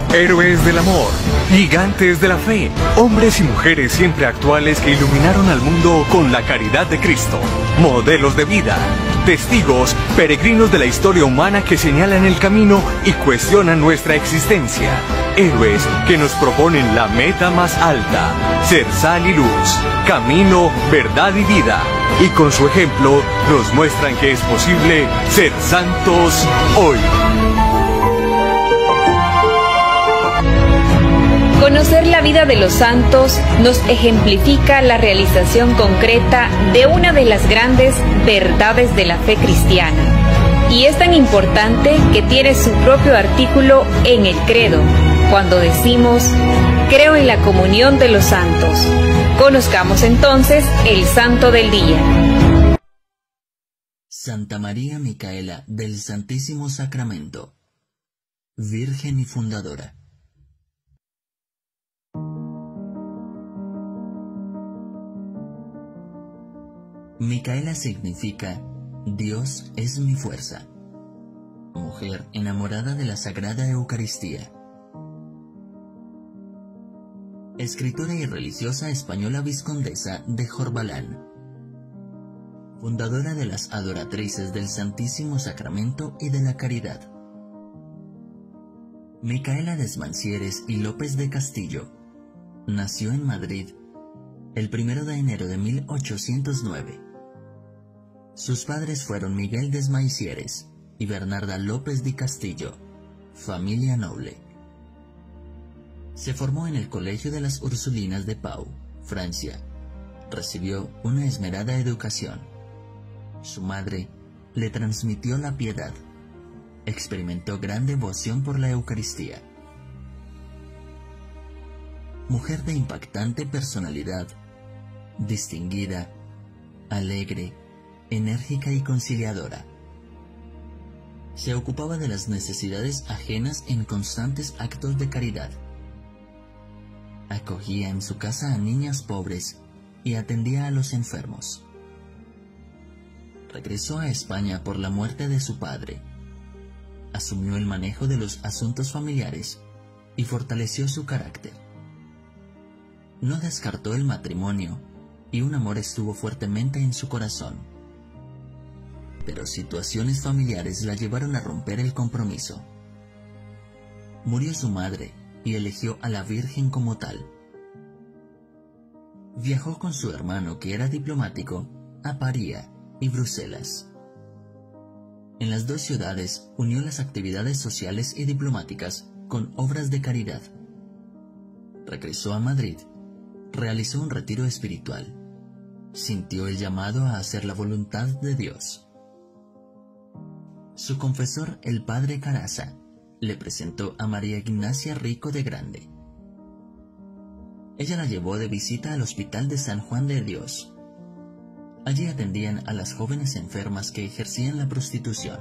Héroes del amor, gigantes de la fe, hombres y mujeres siempre actuales que iluminaron al mundo con la caridad de Cristo, modelos de vida, testigos, peregrinos de la historia humana que señalan el camino y cuestionan nuestra existencia. Héroes que nos proponen la meta más alta, ser sal y luz, camino, verdad y vida. Y con su ejemplo nos muestran que es posible ser santos hoy. Conocer la vida de los santos nos ejemplifica la realización concreta de una de las grandes verdades de la fe cristiana. Y es tan importante que tiene su propio artículo en el credo, cuando decimos, creo en la comunión de los santos. Conozcamos entonces el santo del día. Santa María Micaela del Santísimo Sacramento, Virgen y Fundadora. Micaela significa Dios es mi fuerza, mujer enamorada de la Sagrada Eucaristía. Escritora y religiosa española vizcondesa de Jorbalán, fundadora de las Adoratrices del Santísimo Sacramento y de la Caridad. Micaela Desmancieres y López de Castillo nació en Madrid el 1 de enero de 1809. Sus padres fueron Miguel Desmancieres y Bernarda López de Castillo, familia noble. Se formó en el Colegio de las Ursulinas de Pau, Francia. Recibió una esmerada educación. Su madre le transmitió la piedad. Experimentó gran devoción por la Eucaristía. Mujer de impactante personalidad, distinguida, alegre, enérgica y conciliadora. Se ocupaba de las necesidades ajenas en constantes actos de caridad. Acogía en su casa a niñas pobres y atendía a los enfermos. Regresó a España por la muerte de su padre. Asumió el manejo de los asuntos familiares y fortaleció su carácter. No descartó el matrimonio y un amor estuvo fuertemente en su corazón. Pero situaciones familiares la llevaron a romper el compromiso. Murió su madre y eligió a la Virgen como tal. Viajó con su hermano, que era diplomático, a París y Bruselas. En las dos ciudades unió las actividades sociales y diplomáticas con obras de caridad. Regresó a Madrid, realizó un retiro espiritual. Sintió el llamado a hacer la voluntad de Dios. Su confesor, el padre Caraza, le presentó a María Ignacia Rico de Grande. Ella la llevó de visita al Hospital de San Juan de Dios. Allí atendían a las jóvenes enfermas que ejercían la prostitución.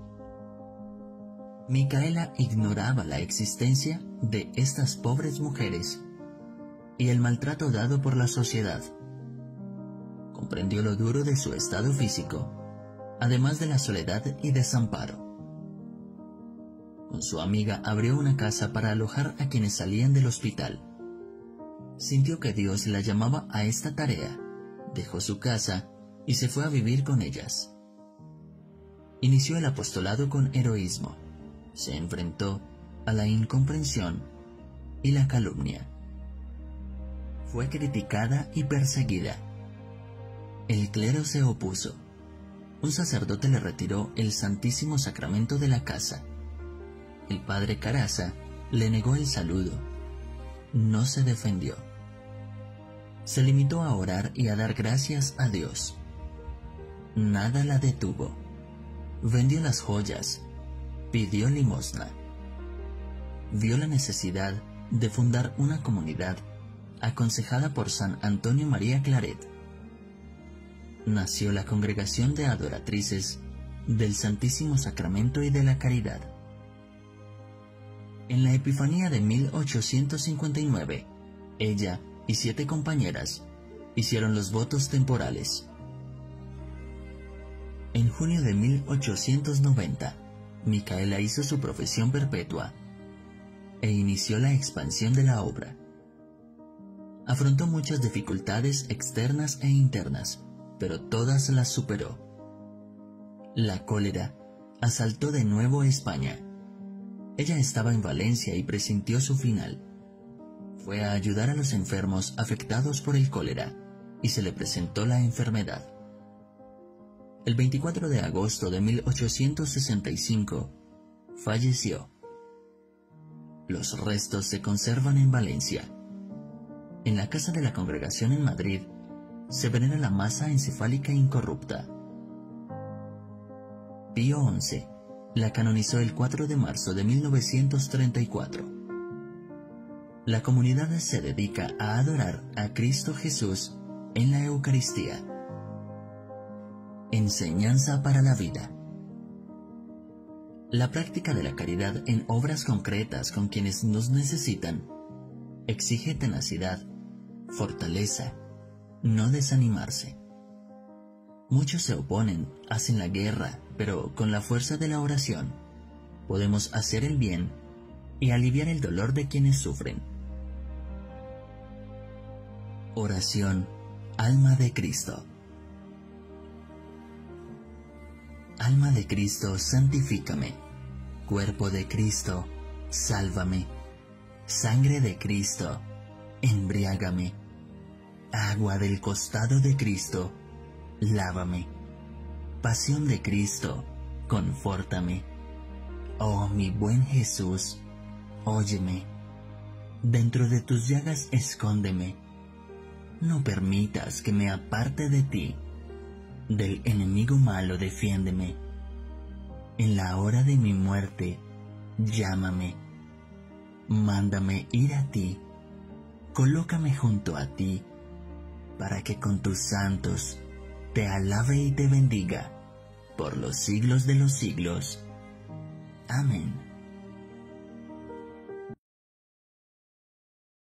Micaela ignoraba la existencia de estas pobres mujeres y el maltrato dado por la sociedad. Comprendió lo duro de su estado físico, además de la soledad y desamparo. Con su amiga abrió una casa para alojar a quienes salían del hospital. Sintió que Dios la llamaba a esta tarea, dejó su casa y se fue a vivir con ellas. Inició el apostolado con heroísmo. Se enfrentó a la incomprensión y la calumnia. Fue criticada y perseguida. El clero se opuso. Un sacerdote le retiró el Santísimo Sacramento de la casa. El padre Caraza le negó el saludo. No se defendió. Se limitó a orar y a dar gracias a Dios. Nada la detuvo. Vendió las joyas, pidió limosna. Vio la necesidad de fundar una comunidad aconsejada por San Antonio María Claret. Nació la Congregación de Adoratrices del Santísimo Sacramento y de la Caridad. En la Epifanía de 1859, ella y 7 compañeras hicieron los votos temporales. En junio de 1890, Micaela hizo su profesión perpetua. e inició la expansión de la obra. Afrontó muchas dificultades externas e internas, pero todas las superó. La cólera asaltó de nuevo España. Ella estaba en Valencia y presintió su final. Fue a ayudar a los enfermos afectados por el cólera y se le presentó la enfermedad. El 24 de agosto de 1865 falleció. Los restos se conservan en Valencia. En la casa de la congregación en Madrid se venera la masa encefálica incorrupta. Pío XI la canonizó el 4 de marzo de 1934. La comunidad se dedica a adorar a Cristo Jesús en la Eucaristía. Enseñanza para la vida. La práctica de la caridad en obras concretas con quienes nos necesitan exige tenacidad, fortaleza, no desanimarse. Muchos se oponen, hacen la guerra, pero con la fuerza de la oración podemos hacer el bien y aliviar el dolor de quienes sufren. Oración, alma de Cristo. Alma de Cristo, santifícame. Cuerpo de Cristo, sálvame. Sangre de Cristo, embriágame. Agua del costado de Cristo, lávame. Pasión de Cristo, confórtame. Oh, mi buen Jesús, óyeme. Dentro de tus llagas escóndeme. No permitas que me aparte de ti. Del enemigo malo defiéndeme. En la hora de mi muerte, llámame. Mándame ir a ti. Colócame junto a ti, para que con tus santos te alabe y te bendiga por los siglos de los siglos. Amén.